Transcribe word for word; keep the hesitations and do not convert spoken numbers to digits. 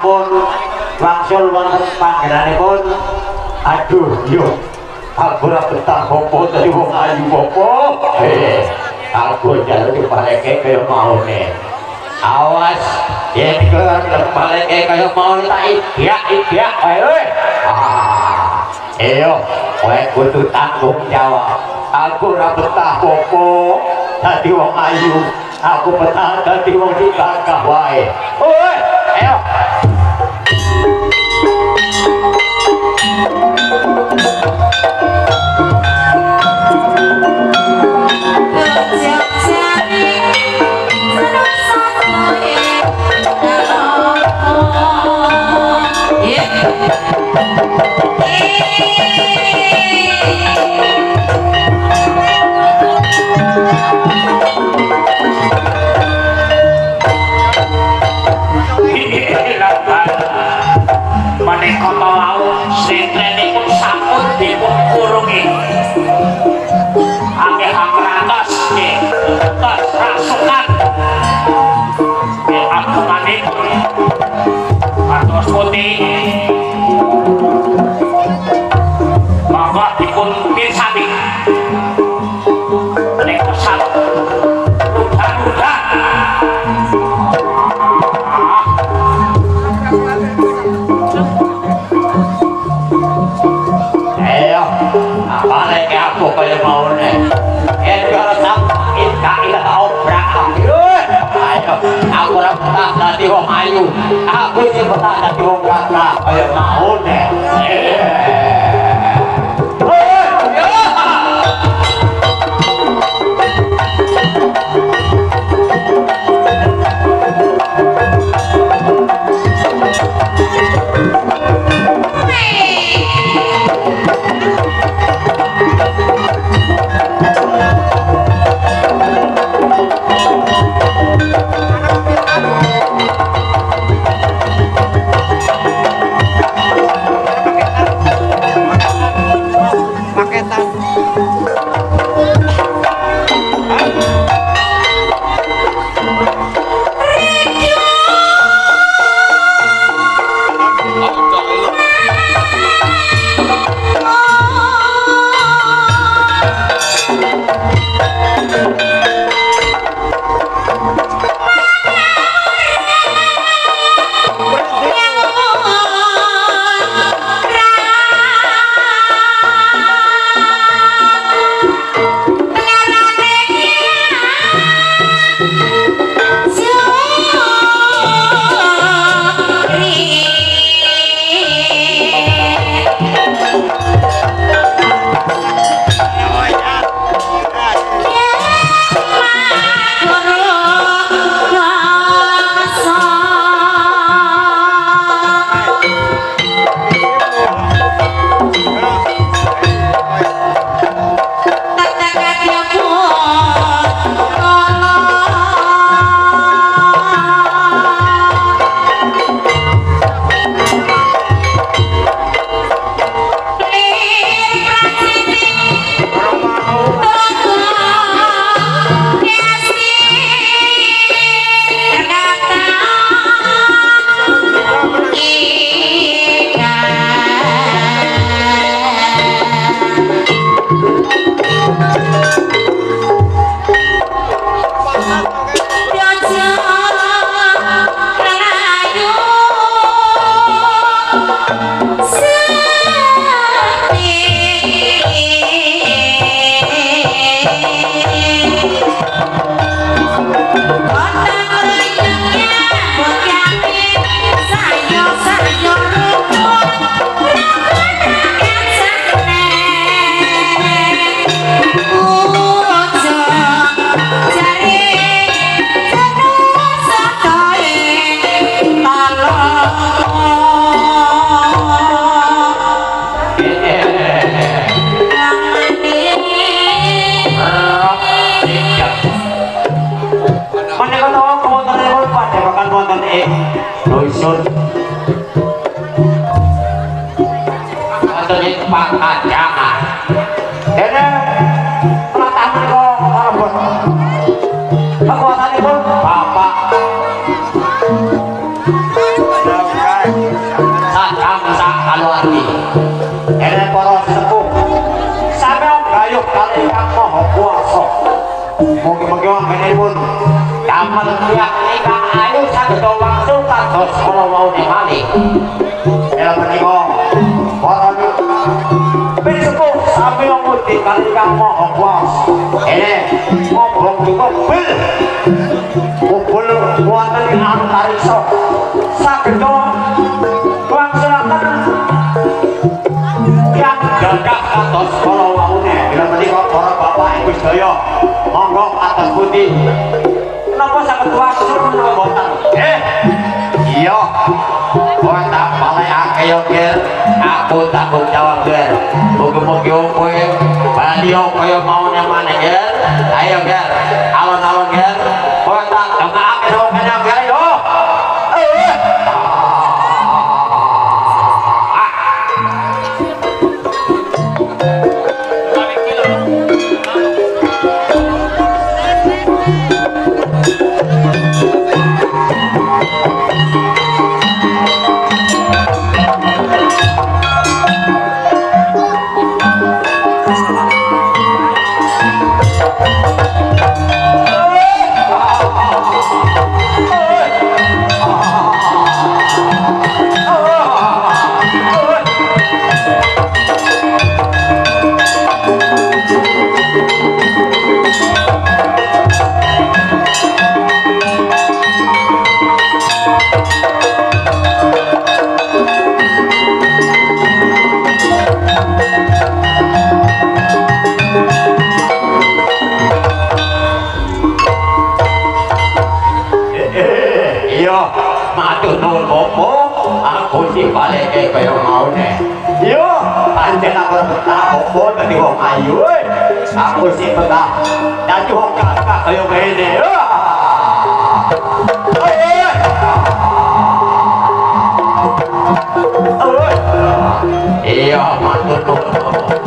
sampun wangsul wonten panggenanipun. Aduh, yo. Aku ora betah opo dadi wong ayu opo. Eh, aku jaluk paleke kaya maune. Awas, yen kelar paleke kaya maune tak idak-idak ae. Ah. Ayo, kowe kudu tanggung jawab. Aku ora betah opo dadi wong ayu. Aku betah dadi wong digagah wae. Oi, ayo. Kota laut sentrenipun sampun dipun kurungi akeh akratos nggih tos rasukan nggih agunganipun kados putih monggo dipun pirsani menika sak rudah-rudah balik aku kaya mau nih kalau sampai kaya obrak ayo aku betah dadi wong ayu aku sih betah dadi wong gagah kaya mau nih Pakajangan. Dene pelatahan kok robot. Kekuatanipun Bapak. ayub kali kang moho kuasa mugi-mugi wonten pun damel tiang ingkang ayu saged wangsul kados kala waune malih ela menika para Besok sampai ngomongin kali kang moho kuasa ini ngobong di mobil mobil buatan di antariksa saged wangsulaken yang gagah kados kala waune bila menika para bapak ibu sedaya monggo atas putih napa saged wangsul menapa boten eh iya kowe tak balekake yo Ger aku tanggung jawab Ger mugi-mugi kowe bali kaya maune maneh Ger ayo Ger alon-alon Ger kowe tak dongake ro kene Ger yo eh matur nuwun Bopo aku dibaleke kaya maune yo pancen aku betah Bopo dadi wong ayu aku sing betah dadi wong kakak kaya ngene yo iya matur nuwun Bopo